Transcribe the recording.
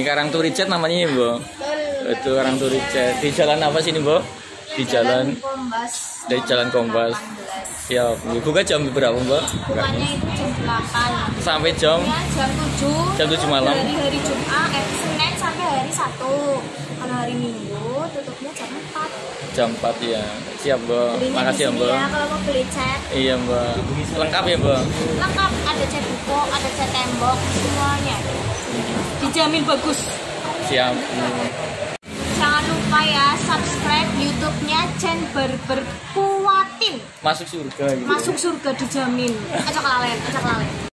Karangturi Cat namanya ya, Mbak? Itu Karangturi Cat. Di jalan apa sini, Mbak? Di jalan Kombas. Dari Jalan Kombas. Ya, buka jam berapa, Mbak? Bukanya itu jam 8. Sampai jam Ya, jam 7. Jam 7 malam. Dari hari Jumat, Senin sampai hari Sabtu. Kalau hari Minggu tutupnya jam 4. jam 4 ya. Siap, Mbak. Belinya Makasih ya, di sini Mbak. ya, kalau mau beli cat Iya, Mbak. Lengkap ya, Mbak? lengkap, ada cat buku, ada cat tembok, semuanya. Dijamin bagus. Siap. Jangan lupa ya subscribe YouTube-nya Chen Barber Kuatin. Masuk surga gitu. Masuk surga dijamin. Acak lalen, acak lalen.